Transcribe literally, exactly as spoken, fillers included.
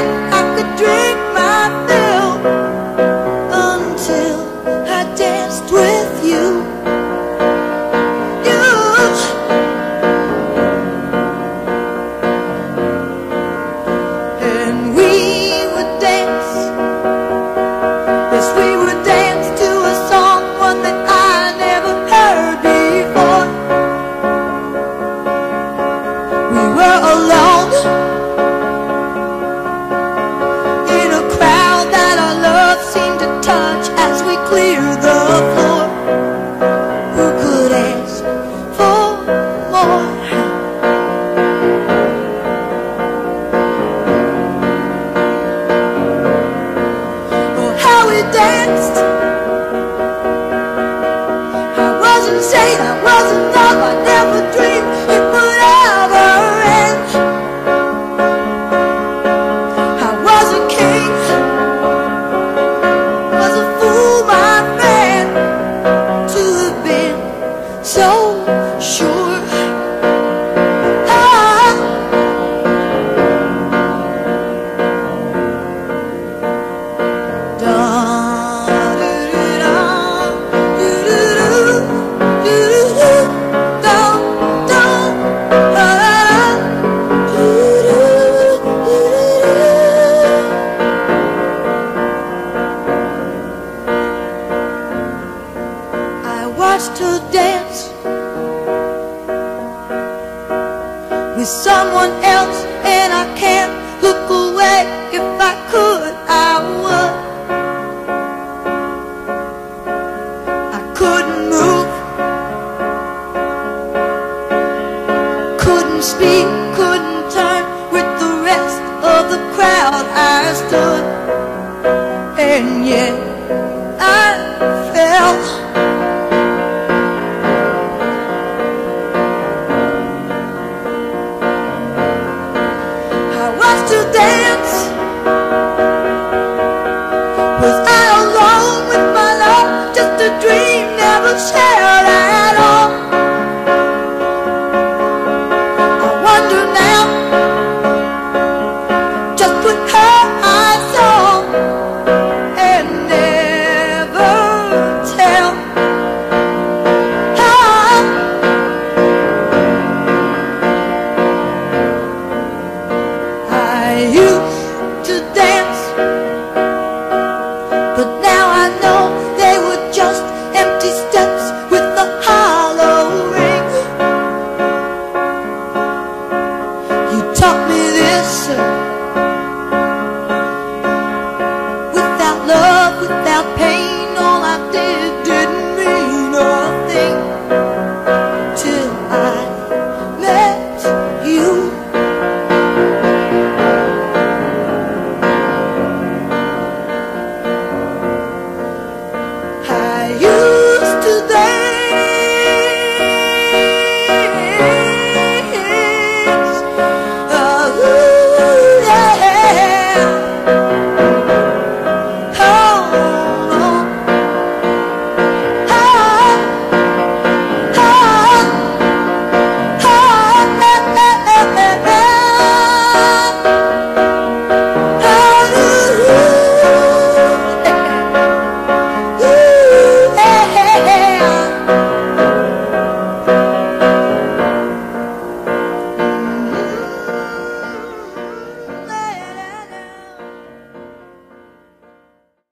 I could drink my fill until I danced with you. You. And we would dance, yes, we would dance to a song, one that I never heard before. We were alone in a crowd that our love seemed to touch as we cleared the floor. Who could ask for more? Oh, how we danced. I wasn't saying I wasn't